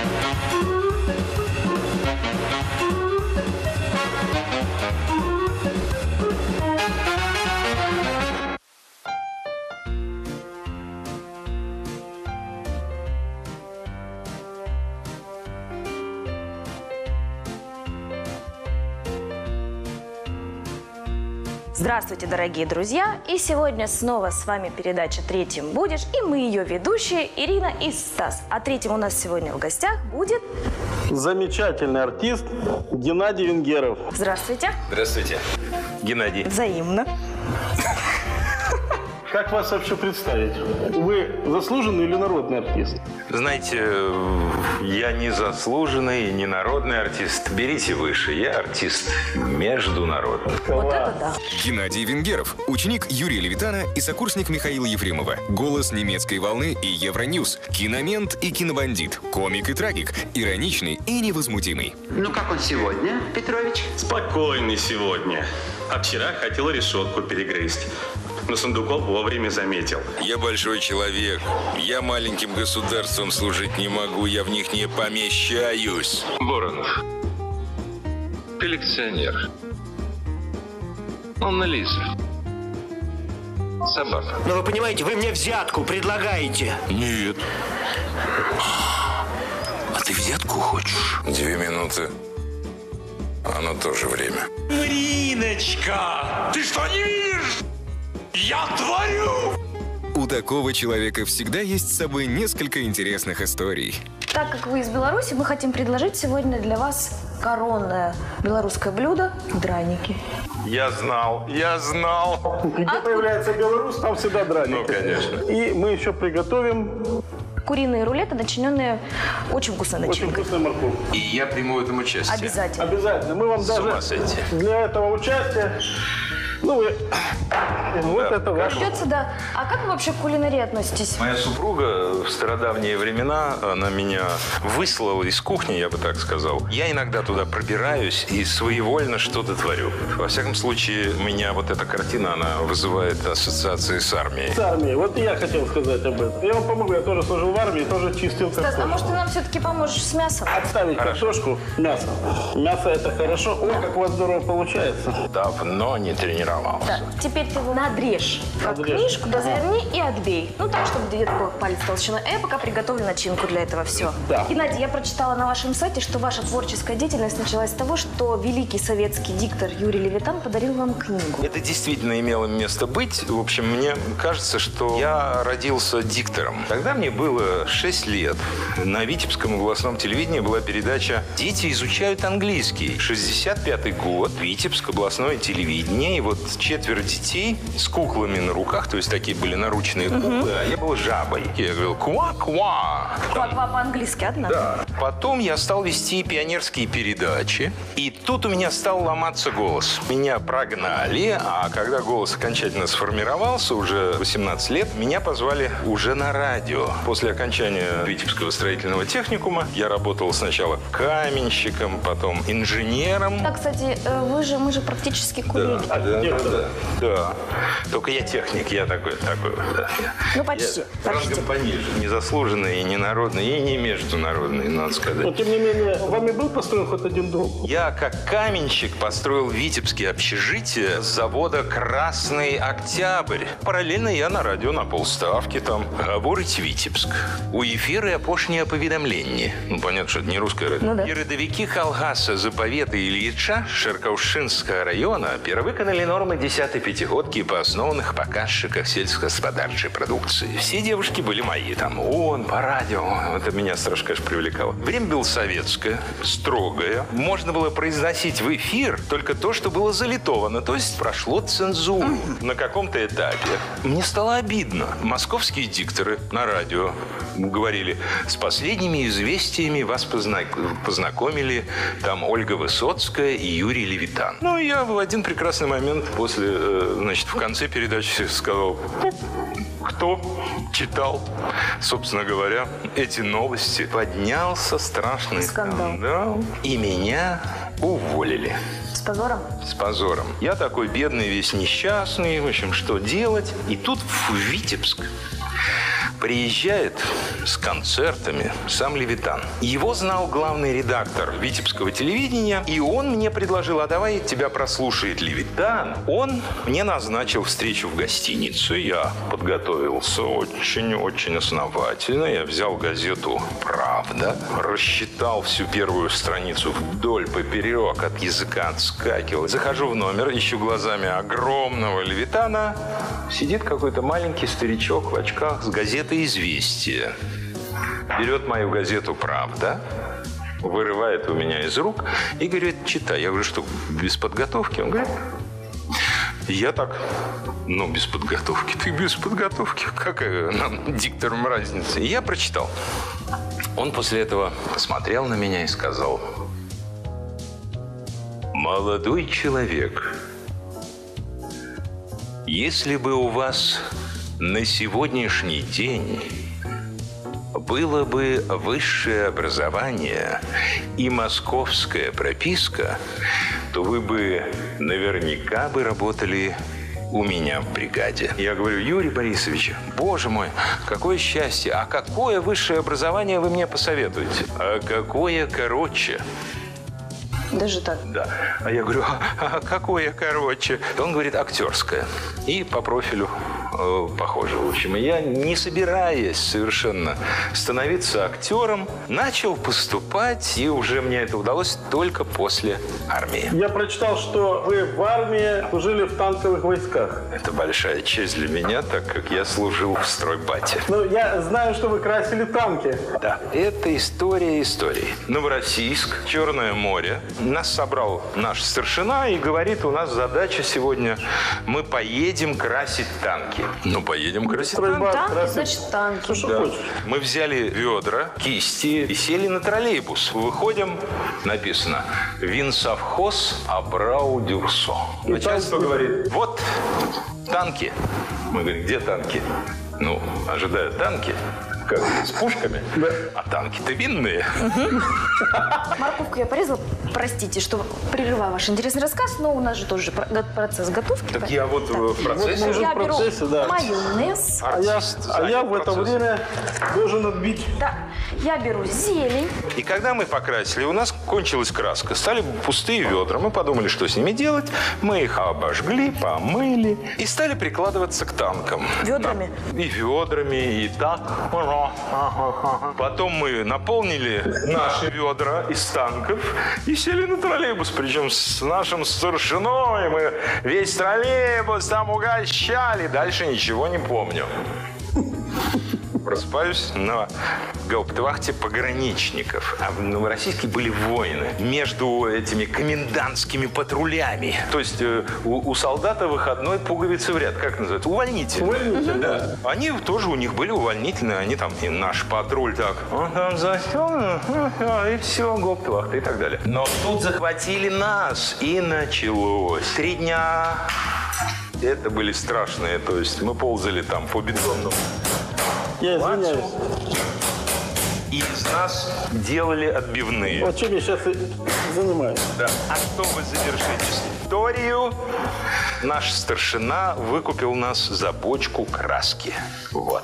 Здравствуйте, дорогие друзья! И сегодня снова с вами передача «Третьим будешь». И мы ее ведущие Ирина и Стас. А третьим у нас сегодня в гостях будет... замечательный артист Геннадий Венгеров. Здравствуйте. Здравствуйте, Геннадий. Взаимно. Как вас вообще представить? Вы заслуженный или народный артист? Знаете, я не заслуженный, не народный артист. Берите выше, я артист международный. Вот это да. Геннадий Венгеров, ученик Юрия Левитана и сокурсник Михаила Ефремова. Голос немецкой волны и Евроньюз. Киномент и кинобандит. Комик и трагик. Ироничный и невозмутимый. Ну как он сегодня, Петрович? Спокойный сегодня. А вчера хотел решетку перегрызть. Но Сундуков вовремя заметил. Я большой человек. Я маленьким государством служить не могу. Я в них не помещаюсь. Воронов. Коллекционер. Монна Лиза. Собака. Но вы понимаете, вы мне взятку предлагаете. Нет. А ты взятку хочешь? 2 минуты. Оно тоже время. Мариночка, ты что, не видишь? Я творю! У такого человека всегда есть с собой несколько интересных историй. Так как вы из Беларуси, мы хотим предложить сегодня для вас коронное белорусское блюдо – драники. Я знал. Где появляется белорус, там всегда драники. Ну, конечно. И мы еще приготовим Куриные рулеты, начиненные очень вкусной очень начинкой. вкусную морковку. И я приму в этом участие. Обязательно. Обязательно. Мы вам С ума даже сойти. для этого участия... Ну, вот это ваше. Придется, да. А как вы вообще к кулинарии относитесь? Моя супруга в стародавние времена, она меня выслала из кухни, я бы так сказал. Я иногда туда пробираюсь и своевольно что-то творю. Во всяком случае, у меня вот эта картина, она вызывает ассоциации с армией. С армией. Вот и я хотел сказать об этом. Я вам помогу, я тоже служил в армии, тоже чистил Стас, картошку. а может, ты нам все-таки поможешь с мясом? Отставить картошку, мясо. Мясо это хорошо. Ой, как у вас здорово получается. Давно не тренировался. Да. Теперь ты его надрежь как Надрежь. книжку, разверни и отбей. Ну, так, чтобы где-то был палец толщиной. А я пока приготовлю начинку для этого. Все. Да. Геннадий, я прочитала на вашем сайте, что ваша творческая деятельность началась с того, что великий советский диктор Юрий Левитан подарил вам книгу. Это действительно имело место быть. В общем, мне кажется, что я родился диктором. Тогда мне было 6 лет. На Витебском областном телевидении была передача «Дети изучают английский». 65-й год, Витебск, областное телевидение. И вот 4 детей с куклами на руках, то есть такие были наручные куклы, а я был жабой. Я говорил «ква-ква». Ква-ква по-английски, одна. Да. Потом я стал вести пионерские передачи, и тут у меня стал ломаться голос. Меня прогнали, а когда голос окончательно сформировался, уже 18 лет, меня позвали уже на радио. После окончания Витебского строительного техникума я работал сначала каменщиком, потом инженером. Да, кстати, мы же практически курили. Да. Только я техник, я такой. Да. Ну, почти. Я рангом пониже. Незаслуженный, и не народный, и не международный, надо Но, сказать. тем не менее, вами был построен хоть один дом? Я, как каменщик, построил витебские общежития с завода «Красный Октябрь». Параллельно я на радио на полставки там. Говорить Витебск. У эфира апошнее поведомление. Ну, понятно, что это не русское радио. Ну, да. И родовики Колгаса Заповета Ильича Шеркаушинского района перавыконали нормы 10-й пятигодки по основных показчиках сельскохозяйственной продукции. Все девушки были мои. Там по радио. Это меня страшно, конечно, привлекало. Время было советское, строгое. Можно было произносить в эфир только то, что было залитовано. То есть прошло цензуру на каком-то этапе. Мне стало обидно. Московские дикторы на радио говорили: с последними известиями вас познакомили там Ольга Высоцкая и Юрий Левитан. Ну, я в один прекрасный момент после, в конце передачи сказал: кто читал, собственно говоря, эти новости, поднялся страшный скандал, и меня уволили. С позором? С позором. Я такой бедный, весь несчастный, в общем, что делать? И тут в Витебск Приезжает с концертами сам Левитан. Его знал главный редактор Витебского телевидения, и он мне предложил, а давай тебя прослушает Левитан. Он мне назначил встречу в гостиницу. Я подготовился очень-очень основательно. Я взял газету «Правда», рассчитал всю первую страницу вдоль, поперек, от языка отскакивал. Захожу в номер, ищу глазами огромного Левитана. Сидит какой-то маленький старичок в очках с газетой «Известия». Берет мою газету «Правда», вырывает у меня из рук и говорит: читай. Я говорю: что, без подготовки? Он говорит: я так, без подготовки. Ты без подготовки? Какая нам, дикторам, разница? И я прочитал. Он после этого посмотрел на меня и сказал: молодой человек, если бы у вас на сегодняшний день было бы высшее образование и московская прописка, то вы бы наверняка работали у меня в бригаде. Я говорю: Юрий Борисович, боже мой, какое счастье! А какое высшее образование вы мне посоветуете? А какое короче? Даже так? Да. А я говорю: а какое короче? Он говорит: актерское. И по профилю похоже. В общем, я, не собираясь совершенно становиться актером, начал поступать, и уже мне это удалось только после армии. Я прочитал, что вы в армии служили в танковых войсках. Это большая честь для меня, так как я служил в стройбате. Я знаю, что вы красили танки. Да, это история истории. Новороссийск, Черное море. Нас собрал наш старшина и говорит: у нас задача сегодня, мы поедем красить танки. Поедем красить танки. Танки, значит, танки. Да. Мы взяли ведра, кисти и сели на троллейбус. Выходим, написано: Винсовхоз Абрау Дюрсо. Начальство говорит: вот танки. Мы говорим: где танки? Ожидают танки. Как, с пушками? Да. А танки-то винные. Морковку я порезала. Простите, что прерываю ваш интересный рассказ, но у нас же тоже процесс готовки. Так я вот в процессе. Я в процессе, беру да. майонез. А я в это время должен отбить. Да. Я беру зелень. И когда мы покрасили, у нас кончилась краска. Стали пустые ведра. Мы подумали, что с ними делать. Мы их обожгли, помыли и стали прикладываться к танкам. Ведрами? И ведрами, и так. Потом мы наполнили наши ведра из танков и сели на троллейбус. Причем с нашим старшиной мы весь троллейбус там угощали. Дальше ничего не помню. Просыпаюсь на гауптвахте пограничников. А в Новороссийске были войны между этими комендантскими патрулями. То есть у солдата выходной пуговицы в ряд. Как называется? Увольнитель. Увольнитель, да. Они тоже, у них были увольнительные. Они там, и наш патруль так. Он там застегнут, и все, гауптвахта и так далее. Но тут захватили нас, и началось. 3 дня. Это были страшные. То есть мы ползали там по бетонному. Я извиняюсь. И из нас делали отбивные. Вот чем я сейчас и занимаюсь. Да. А чтобы завершить историю, наш старшина выкупил нас за бочку краски. Вот.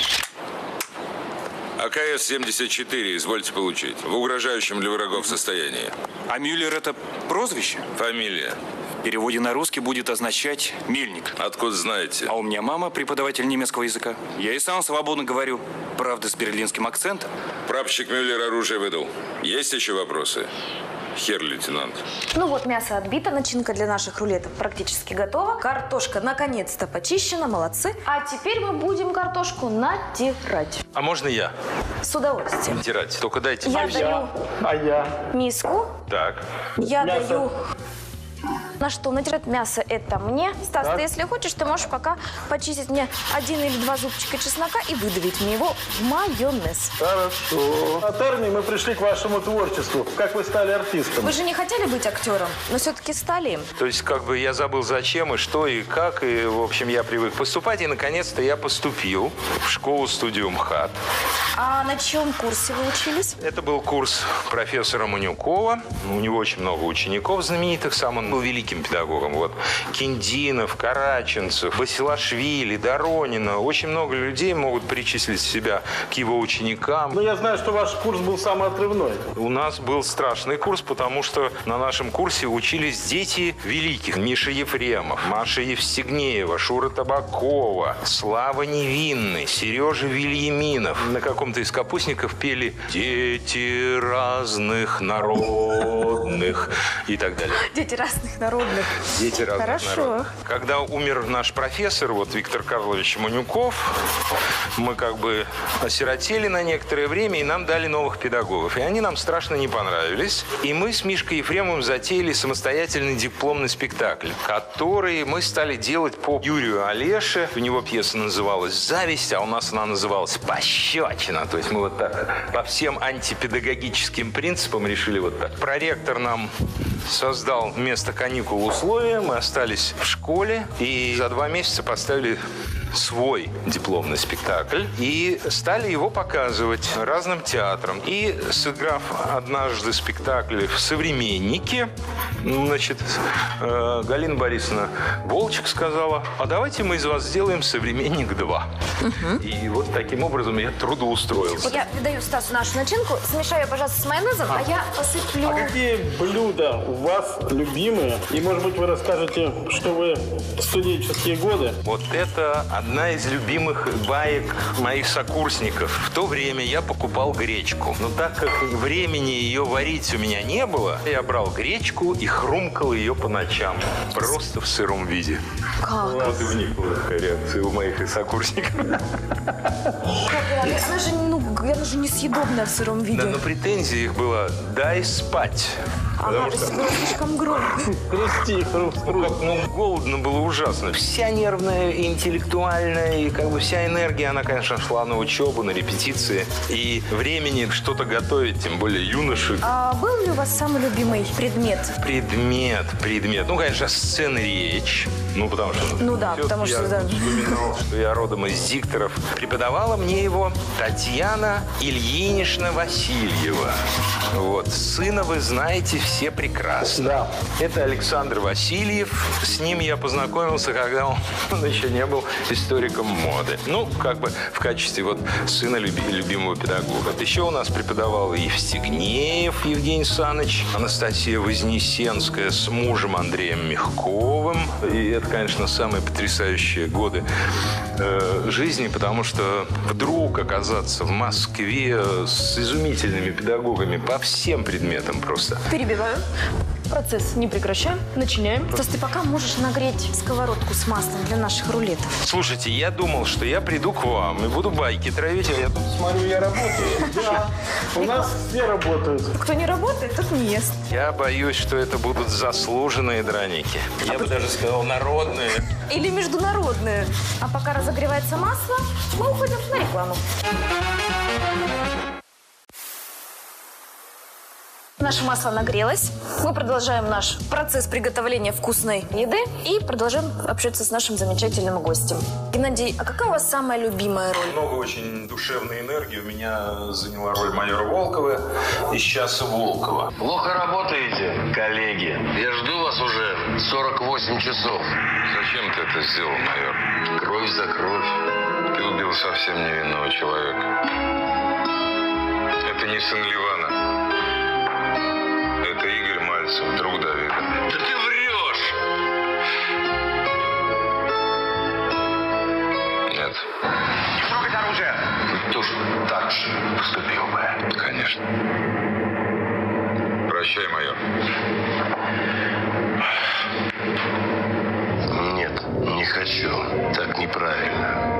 АКС-74, извольте получить. В угрожающем для врагов состоянии. А Мюллер – это прозвище? Фамилия. В переводе на русский будет означать «мельник». Откуда знаете? А у меня мама преподаватель немецкого языка. Я и сам свободно говорю. Правда, с берлинским акцентом. Прапорщик Мюллер оружие выдал. Есть еще вопросы? Хер-лейтенант. Мясо отбито, начинка для наших рулетов практически готова. Картошка наконец-то почищена, молодцы. А теперь мы будем картошку натирать. А можно я? С удовольствием. Натирать. Только дайте. Я даю А я? миску. Так. Я Мясо. даю... На что натирать мясо это мне. Стас, ты если хочешь, ты можешь пока почистить мне 1 или 2 зубчика чеснока и выдавить мне его в майонез. Хорошо. От армии мы пришли к вашему творчеству. Как вы стали артистом? Вы же не хотели быть актером, но все-таки стали им. То есть, я забыл зачем и что и как. И, в общем, я привык поступать. И, наконец-то, я поступил в школу-студию МХАТ. А на чьем курсе вы учились? Это был курс профессора Манюкова. У него очень много учеников знаменитых. Сам он был великий великим педагогам. Вот Киндинов, Караченцев, Басилашвили, Доронина. Очень много людей могут причислить себя к его ученикам. Ну, я знаю, что ваш курс был самый отрывной. У нас был страшный курс, потому что на нашем курсе учились дети великих. Миша Ефремов, Маша Евстигнеева, Шура Табакова, Слава Невинный, Сережа Вильяминов. На каком-то из капустников пели «Дети разных народных» и так далее. Дети разных народных. Дети разных Хорошо. народных. Когда умер наш профессор, вот Виктор Карлович Манюков, мы как бы осиротели на некоторое время, и нам дали новых педагогов. И они нам страшно не понравились. И мы с Мишкой Ефремовым затеяли самостоятельный дипломный спектакль, который мы стали делать по Юрию Олеше. У него пьеса называлась «Зависть», а у нас она называлась «Пощечина». То есть мы вот так по всем антипедагогическим принципам решили вот так. Проректор нам создал вместо каникул условия. Мы остались в школе и за 2 месяца поставили свой дипломный спектакль и стали его показывать разным театрам. И, сыграв однажды спектакль в «Современнике», значит, Галина Борисовна Волчек сказала: а давайте мы из вас сделаем «Современник 2». И вот таким образом я трудоустроился. Вот я передаю Стасу нашу начинку. Смешаю, пожалуйста, с майонезом, а я посыплю... А какие блюда у вас любимые? И, может быть, вы расскажете, что вы в студенческие годы? Вот это одна из любимых баек моих сокурсников. В то время я покупал гречку. Но так как времени ее варить у меня не было, я брал гречку и хрумкал ее по ночам. Просто в сыром виде. Как? Вот и вникла такая реакция у моих сокурсников. Она же несъедобная в сыром виде. Да, но претензия их была: дай спать. Ага, то есть было слишком громко. Хрусти, Голодно было ужасно. Вся нервная, интеллектуальная, и как бы вся энергия, она, конечно, шла на учебу, на репетиции. И времени что-то готовить, тем более юноши. А был ли у вас самый любимый предмет? Предмет. Ну, конечно, сцена речь. Ну, потому что... Ну да, потому что... Я вспоминал, что я родом из дикторов. Преподавала мне его Татьяна Ильинична Васильева. Вот. Сына вы знаете все прекрасно. Да. Это Александр Васильев. С ним я познакомился, когда он еще не был историком моды. Ну, как бы в качестве вот сына любимого педагога. Вот еще у нас преподавал Евстигнеев Евгений Саныч, Анастасия Вознесенская с мужем Андреем Мягковым. И это, конечно, самые потрясающие годы жизни, потому что вдруг оказаться в Москве с изумительными педагогами по всем предметам просто. Перебиваю. Процесс не прекращаем. Начинаем. Стас, ты пока можешь нагреть сковородку с маслом для наших рулетов. Слушайте, я думал, что я приду к вам и буду байки травить, а я тут смотрю, я работаю. Да, у нас все работают. Кто не работает, тот не ест. Я боюсь, что это будут заслуженные драники. Я бы даже сказал, народные. Или международные. А пока разогревается масло, мы уходим на рекламу. Наше масло нагрелось. Мы продолжаем наш процесс приготовления вкусной еды и продолжаем общаться с нашим замечательным гостем. Геннадий, а какая у вас самая любимая роль? Много очень душевной энергии. У меня заняла роль майора Волкова из «Часа Волкова». Плохо работаете, коллеги. Я жду вас уже 48 часов. Зачем ты это сделал, майор? Кровь за кровь. Ты убил совсем невинного человека. Это не сын Ливана. Это Игорь Мальцев, друг Давида. Да ты врешь! Нет. Не трогать оружие! Вы тоже так же поступил бы. Конечно. Прощай, майор. Нет, не хочу. Так неправильно.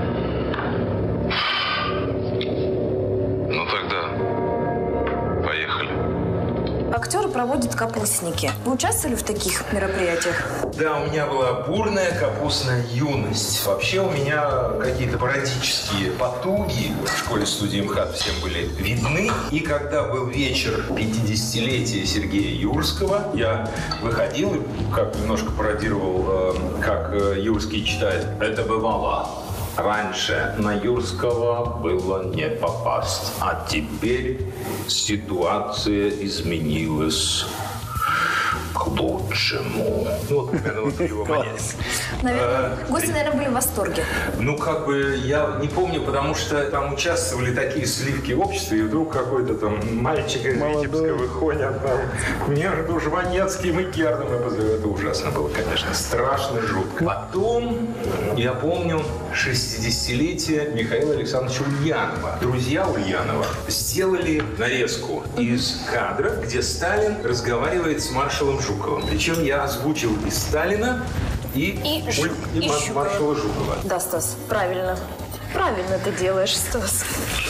Ну тогда поехали. Актеры проводят капустники. Вы участвовали в таких мероприятиях? Да, у меня была бурная капустная юность. Вообще у меня какие-то пародические потуги в школе-студии МХАТ всем были видны. И когда был вечер 50-летия Сергея Юрского, я выходил и как немножко пародировал, как Юрский читает. Это бывало. Раньше на Юрского было не попасть, а теперь ситуация изменилась. к лучшему. Ну, вот, наверное, вот его манере. Наверное, гости, наверное, были в восторге. Ну, как бы, я не помню, потому что там участвовали такие сливки общества, и вдруг какой-то там мальчик из Витебска выходит там между Жванецким и Керном. Это ужасно было, конечно, страшно, жутко. Потом, я помню, 60-летие Михаила Александровича Ульянова. Друзья Ульянова сделали нарезку из кадра, где Сталин разговаривает с маршалом Жуковым. Причем я озвучил и Сталина, и маршала Жукова. Да, Стас, правильно. Правильно ты делаешь, Стас.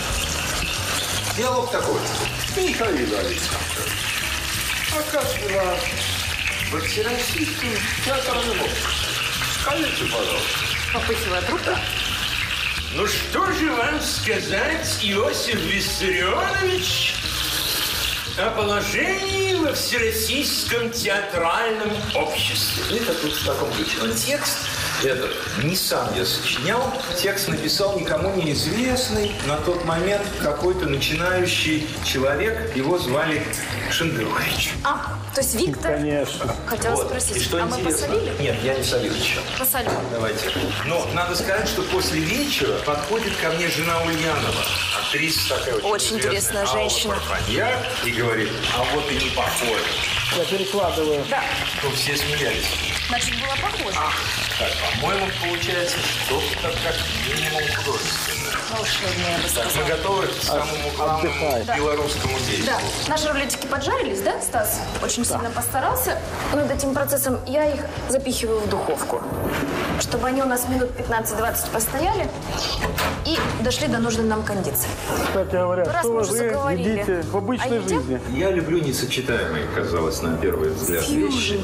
Диалог такой. Михаил Александрович, а как дела во Всероссийском театре? Скажите, пожалуйста. Попыхивая трубка. Ну что же вам сказать, Иосиф Виссарионович, о положении во Всероссийском театральном обществе? Это тут в таком ключе. Но текст этот не сам я сочинял. Текст написал никому неизвестный на тот момент какой-то начинающий человек. Его звали Шендерович. То есть Виктор? Конечно. Хотела Вот. спросить, И что а интересно? мы посолили? Нет, я не солил еще. Посолим. Давайте. Но надо сказать, что после вечера подходит ко мне жена Ульянова, актриса такая Очень интересная женщина. Парфаньяк, и говорит, а вот и не похоже. Я перекладываю. Да. Ну, все смеялись. Значит, было похоже. Так, по-моему, получается что-то как минимум художественное. Волшебное, я бы Так, сказала. мы готовы к самому главному белорусскому действию. Да, наши рулетики поджарились, да, Стас? Очень сильно постарался над этим процессом. Я их запихиваю в духовку, чтобы они у нас минут 15-20 постояли и дошли до нужной нам кондиции. Кстати говоря, Раз что мы вы уже заговорили едите в обычной о еде? жизни? Я люблю несочетаемые, казалось, на первый взгляд, вещи.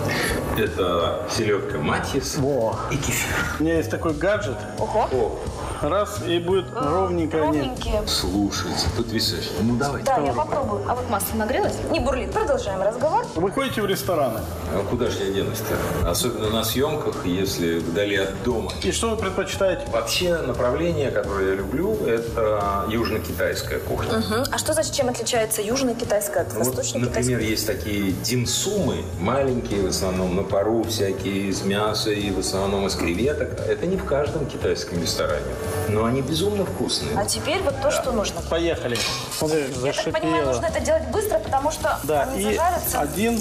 Это селедка матис и кефир. У меня есть такой гаджет. Ого. Раз, и будет ровненько они. Ровненькие. Слушайте, тут висишь. Ну, давайте. Да, я попробую. А вот масло нагрелось? Не бурлит. Продолжаем разговор. Вы ходите в рестораны? А куда же я денусь-то? Особенно на съемках, если вдали от дома. И что вы предпочитаете? Вообще направление, которое я люблю, это южно-китайская кухня. А что значит, чем отличается южная китайская от Вот, восточной например, китайской? есть такие димсумы, маленькие в основном, на пару всякие, из мяса и в основном из креветок. Это не в каждом китайском ресторане. Но они безумно вкусные. А теперь вот то, что нужно. Поехали. Смотри, Я так понимаю, нужно это делать быстро, потому что Да, они и зажарятся. один.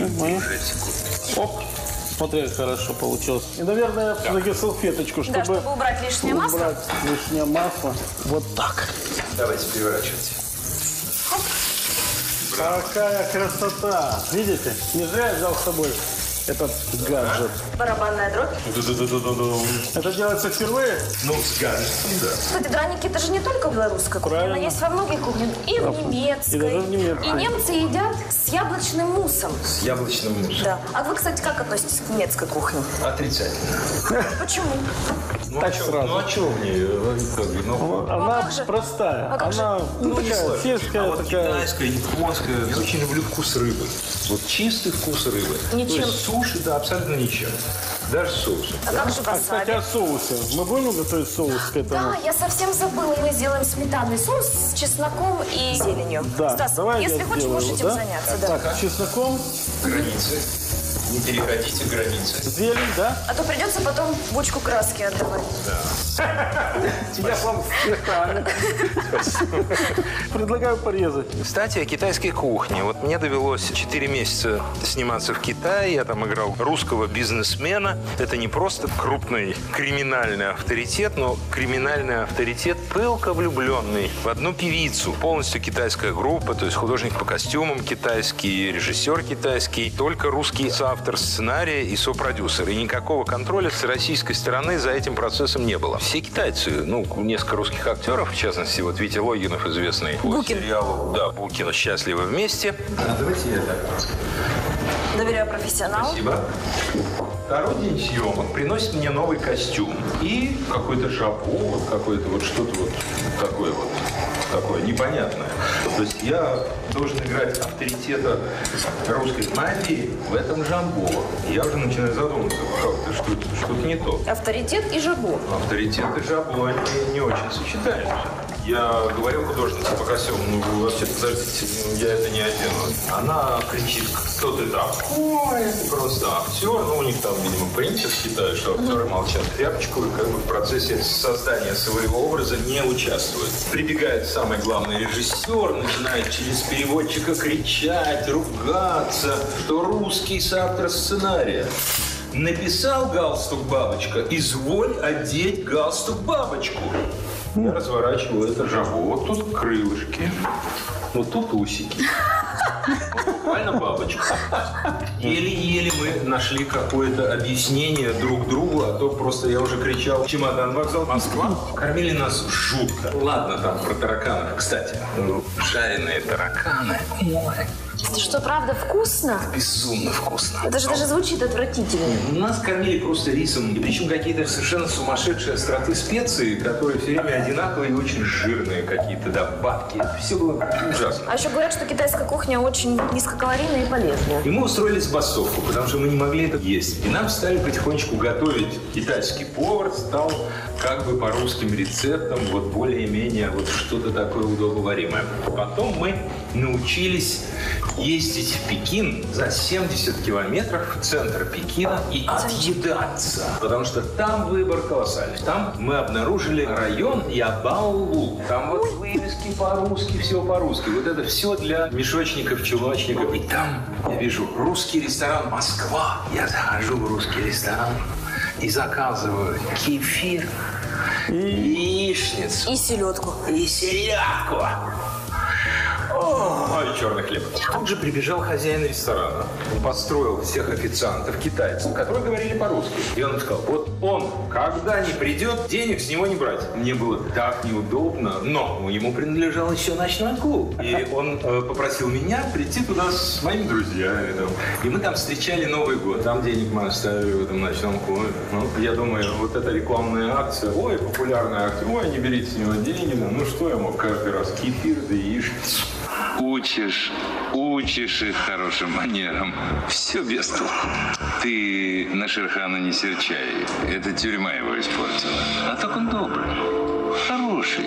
Оп. Смотри, как хорошо получилось. И, наверное, все-таки салфеточку, чтобы, Да, чтобы убрать лишнее масло. убрать лишнее масло. Вот так. Давайте переворачивайте. Какая красота! Видите? Не зря я взял с собой этот гаджет. Барабанная дробь. Это делается впервые? Ну, с гаджетом, да. Кстати, драники это же не только в белорусской кухне, Правильно. но есть во многих кухнях. И в немецкой. И даже в немецкой. И немцы едят с яблочным муссом. С яблочным муссом. Да. А вы, кстати, как относитесь к немецкой кухне? Отрицательно. Почему? Ну, Так а чё, сразу. ну, а чего в ней? Она как же? простая. А как же? Она такая сельская, А вот такая. китайская, японская. Я очень люблю вкус рыбы. Вот чистый вкус рыбы. Ничем. То есть суши, да, абсолютно ничем. Даже соусом. А как же А, кстати, васаби? о соусе. Мы будем готовить соус к этому? Да, я совсем забыла. Мы сделаем сметанный соус с чесноком и зеленью. Да, Стас, давай если я хочешь, сделаю можешь его, этим да? заняться. Да. Так, чесноком, Границы. Не переходите границы. зелень, да? А то придется потом бочку краски отдавать. Я вам предлагаю порезать. Кстати, о китайской кухне. Вот мне довелось 4 месяца сниматься в Китае. Я там играл русского бизнесмена. Это не просто крупный криминальный авторитет, но криминальный авторитет, пылко влюбленный в одну певицу. Полностью китайская группа, то есть художник по костюмам китайский, режиссер китайский, только русский соавтор сценария и сопродюсер. И никакого контроля с российской стороны за этим процессом не было. Все китайцы, ну, несколько русских актеров, в частности, вот Витя Логинов, известный по Букин. сериалу, да, Букин, «Счастливы вместе». Давайте я так. Доверяю профессионалу. Спасибо. Второй день съемок приносит мне новый костюм. И какой-то жабо, вот какое-то вот что-то вот такое непонятное. То есть я должен играть авторитета русской мафии в этом жамбо. Я уже начинаю задумываться, правда, что-то не то. Авторитет и жабо. Авторитет и жабо, они не очень сочетаются. Я говорил художнице по Косеву, ну, вообще, подождите, я это не одену. Она кричит, кто ты такой? Это просто актер. Ну, у них там, видимо, принято считают, что актеры молчат тряпочку и как бы в процессе создания своего образа не участвуют. Прибегает самый главный режиссер, начинает через переводчика кричать, ругаться, что русский соавтор сценария. Написал галстук бабочка, изволь одеть галстук бабочку. Я разворачиваю это жабо. Вот тут крылышки, вот тут усики. Вот буквально бабочка. Еле-еле мы нашли какое-то объяснение друг другу, а то просто я уже кричал чемодан, вокзал, Москва. Кормили нас жутко. Ладно, там про тараканов. Кстати, жареные тараканы. Ой. Это что, правда вкусно? Безумно вкусно. Это же даже звучит отвратительно. Нас кормили просто рисом. И причем какие-то совершенно сумасшедшие остроты специи, которые все время одинаковые и очень жирные какие-то добавки. Все было ужасно. А еще говорят, что китайская кухня очень низкокалорийная и полезная. И мы устроили забастовку, потому что мы не могли это есть. И нам стали потихонечку готовить. Китайский повар стал как бы по русским рецептам, вот более-менее вот что-то такое удобоваримое. Потом мы научились ездить в Пекин за 70 километров в центр Пекина и отъедаться. Потому что там выбор колоссальный. Там мы обнаружили район Ябаолу. Там вот вывески по-русски, все по-русски. Вот это все для мешочников, чулочников. И там я вижу русский ресторан «Москва». Я захожу в русский ресторан и заказываю кефир, яичницу. И селедку. И селедку. Ой, черный хлеб. Тут же прибежал хозяин ресторана. Он построил всех официантов, китайцев, которые говорили по-русски. И он сказал, вот он, когда не придет, денег с него не брать. Мне было так неудобно, но ему принадлежал еще ночной клуб. И он попросил меня прийти туда с моими друзьями. И мы там встречали Новый год. Там денег мы оставили в этом ночном клубе. Ну, я думаю, вот эта рекламная акция, ой, популярная акция, ой, не берите с него деньги. Ну, что я мог каждый раз? Кефир да яичницу. Учишь их хорошим манерам. Все без толку. Ты на Шерхана не серчай. Это тюрьма его испортила. А так он добрый, хороший.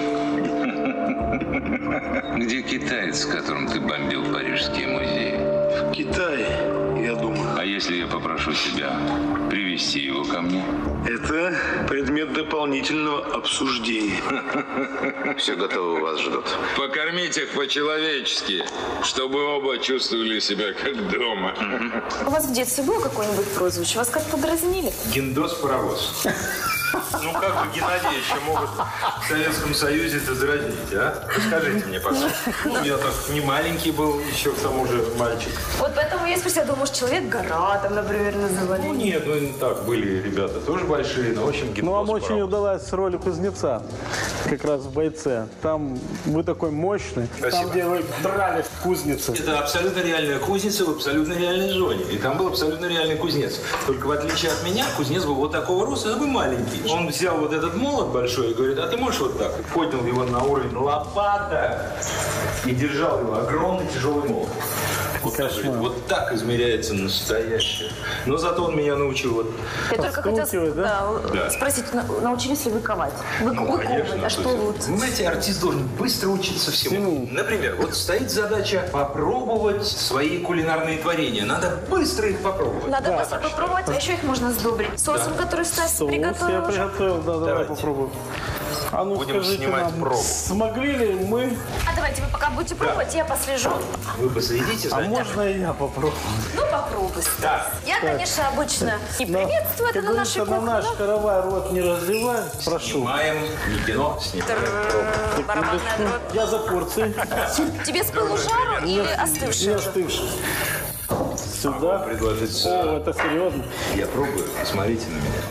Где китаец, с которым ты бомбил парижские музеи? В Китае, я думаю. А если я попрошу тебя привезти его ко мне? Это предмет дополнительного обсуждения. Все готово, вас ждут. Покормить их по-человечески, чтобы оба чувствовали себя как дома. У вас в детстве было какое-нибудь прозвище? Вас как-то подразнили? Гендос-паровоз. Ну как же Геннадий еще могут в Советском Союзе это заразнить, а? Скажите мне, пожалуйста. Ну, я так не маленький был, еще к тому же мальчик. Вот поэтому я спросила, думаю, может, Человек-гора там, например, называли. Ну нет, ну так, были ребята тоже большие, но в общем Гендос-паровоз. Ну, вам очень удалась роль кузнеца, как раз в «Бойце». Там вы такой мощный. Спасибо. Там, где вы дрались в кузнице. Это абсолютно реальная кузница в абсолютно реальной зоне. И там был абсолютно реальный кузнец. Только в отличие от меня, кузнец был вот такого роста, а вы маленький. Он взял вот этот молот большой и говорит, а ты можешь вот так? Поднял его на уровень лопата и держал его. Огромный тяжелый молот. Вот так измеряется настоящее. Но зато он меня научил вот... Я только хотела Да. спросить, научились ли вы ковать? Вы ковать, а что вот? Понимаете, артист должен быстро учиться всему. Например, вот стоит задача попробовать свои кулинарные творения. Надо быстро их попробовать. Надо быстро попробовать, а еще их можно сдобрить соусом, который Стас приготовил. Я приготовил, да, давай попробуем. А ну будем скажите снимать нам, пробу. смогли ли мы... А давайте вы пока будете пробовать, я послежу. Вы последите за А можно и я попробую? Ну, попробуй. Да. Я, конечно, обычно не приветствую это на нашей на кухне. наш каравай рот не разливай, прошу. Снимаем не кино, снимаем пробу. Барабанная дробь. Я за порции. Тебе с пылу жару или Не остывший? остывший. Сюда. Предложить. О, это серьезно. Я пробую, смотрите на меня.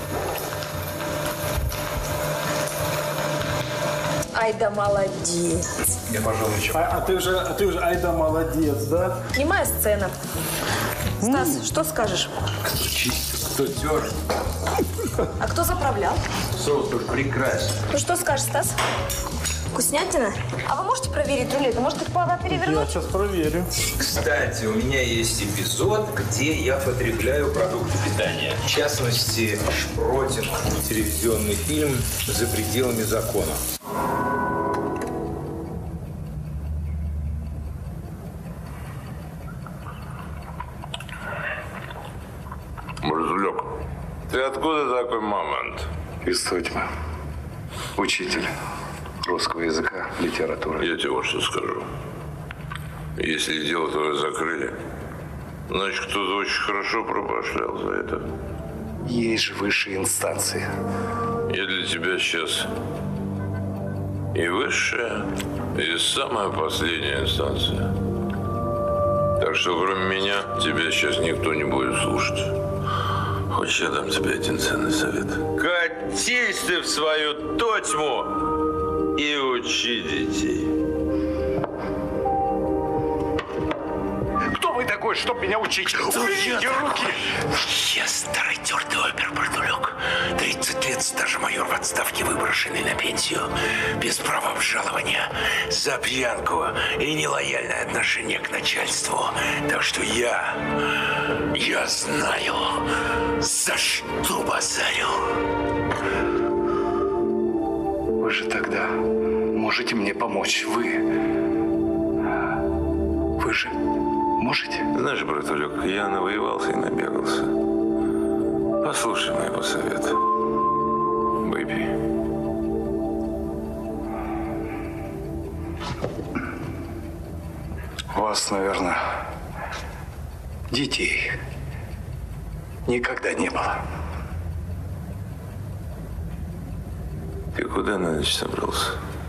Ай да молодец. Я, пожалуй, еще. А ты уже, ай да молодец, да? Снимая сцена. Стас, что скажешь? Кто чистит, кто тер. А кто заправлял? Соус тоже прекрасен. Ну что скажешь, Стас? Вкуснятина? А вы можете проверить рулет? Может, их пора Я перевернуть? сейчас проверю. Кстати, у меня есть эпизод, где я потребляю продукты питания. В частности, Шпротин. Телевизионный фильм «За пределами закона». Ты откуда такой мамонт? Из Тотьмы. Учитель русского языка, литературы. Я тебе вот что скажу. Если дело твое закрыли, значит, кто-то очень хорошо пробашлял за это. Есть же высшие инстанции. Я для тебя сейчас и высшая, и самая последняя инстанция. Так что кроме меня тебя сейчас никто не будет слушать. Хочешь, я дам тебе один ценный совет? Катись ты в свою Тотьму и учи детей. Кто вы такой, чтоб меня учить? Уберите руки! Я старый тертый опер-братулек. 30 лет стажа майор в отставке, выброшенный на пенсию. Без права обжалования. За пьянку и нелояльное отношение к начальству. Так что я знаю, за что базарю. Вы же тогда можете мне помочь. Вы же можете? Знаешь, братулек, я навоевался и набегался. Послушай моего совета. Выпей. У вас, наверное, детей никогда не было. Ты куда на ночь собрался?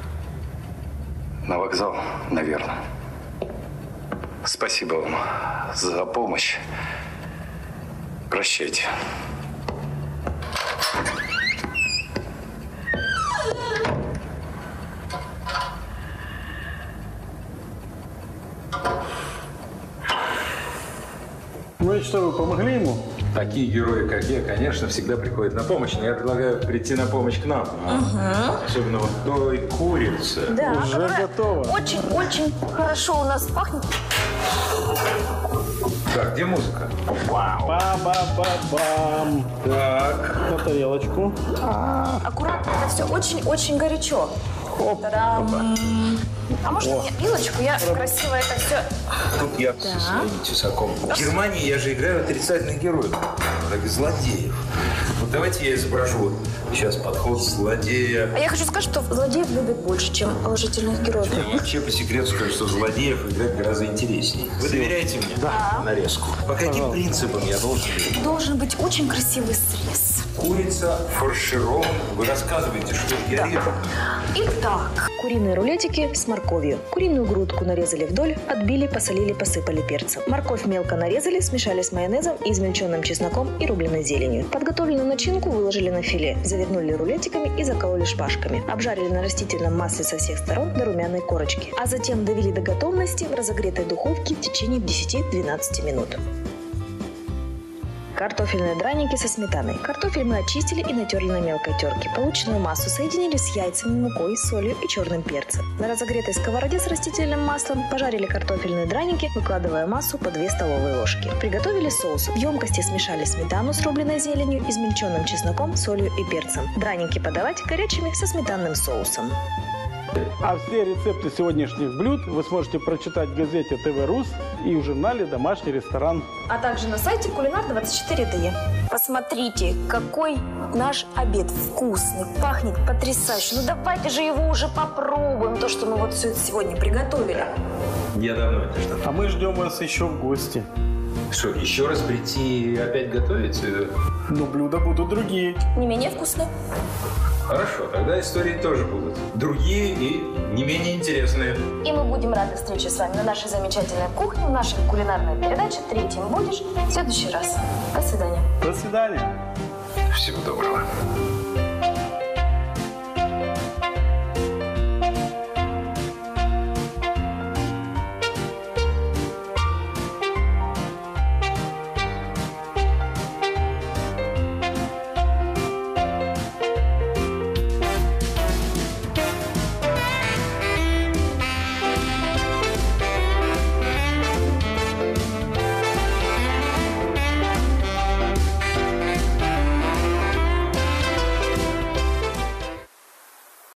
На вокзал, наверное. Спасибо вам за помощь. Прощайте. Ну и что, вы помогли ему? Такие герои, как я, конечно, всегда приходят на помощь, но я предлагаю прийти на помощь к нам. Особенно вот той курице. Да, Уже готово. Очень-очень хорошо у нас пахнет. Так, где музыка? Ба-ба-ба-бам. Так. На тарелочку. Аккуратно, это все очень-очень горячо. Та-дам. А можно мне вилочку? Я красиво это все... Тут я со своим тесаком. В Германии я же играю отрицательных героев, таких злодеев. Вот давайте я изображу вот сейчас подход злодея. А я хочу сказать, что злодеев любят больше, чем положительных героев. Я вообще по секрету скажу, что злодеев играть гораздо интереснее. Вы доверяете мне? Да. Нарезку. По каким принципам я должен быть? Должен быть очень красивый срез. Курица фарширована. Вы рассказываете, что я режу. Итак. Куриные рулетики с морковью. Куриную грудку нарезали вдоль, отбили, посолили, посыпали перцем. Морковь мелко нарезали, смешали с майонезом и измельченным чесноком и рубленой зеленью. Подготовленную начинку выложили на филе, завернули рулетиками и закололи шпажками. Обжарили на растительном масле со всех сторон до румяной корочки. А затем довели до готовности в разогретой духовке в течение 10-12 минут. Картофельные драники со сметаной. Картофель мы очистили и натерли на мелкой терке. Полученную массу соединили с яйцами, мукой, солью и черным перцем. На разогретой сковороде с растительным маслом пожарили картофельные драники, выкладывая массу по 2 столовые ложки. Приготовили соус. В емкости смешали сметану с рубленой зеленью, измельченным чесноком, солью и перцем. Драники подавать горячими со сметанным соусом. А все рецепты сегодняшних блюд вы сможете прочитать в газете ТВ-Рус и в журнале «Домашний ресторан». А также на сайте Кулинар24.de. Посмотрите, какой наш обед вкусный, пахнет потрясающе. Ну давайте же его уже попробуем, то, что мы вот все сегодня приготовили. Я давно это ждал. А мы ждем вас еще в гости. Что, еще раз прийти и опять готовить? Но блюда будут другие. Не менее вкусные. Хорошо, тогда истории тоже будут другие и не менее интересные. И мы будем рады встрече с вами на нашей замечательной кухне, в нашей кулинарной передаче «Третьим будешь» в следующий раз. До свидания. До свидания. Всего доброго.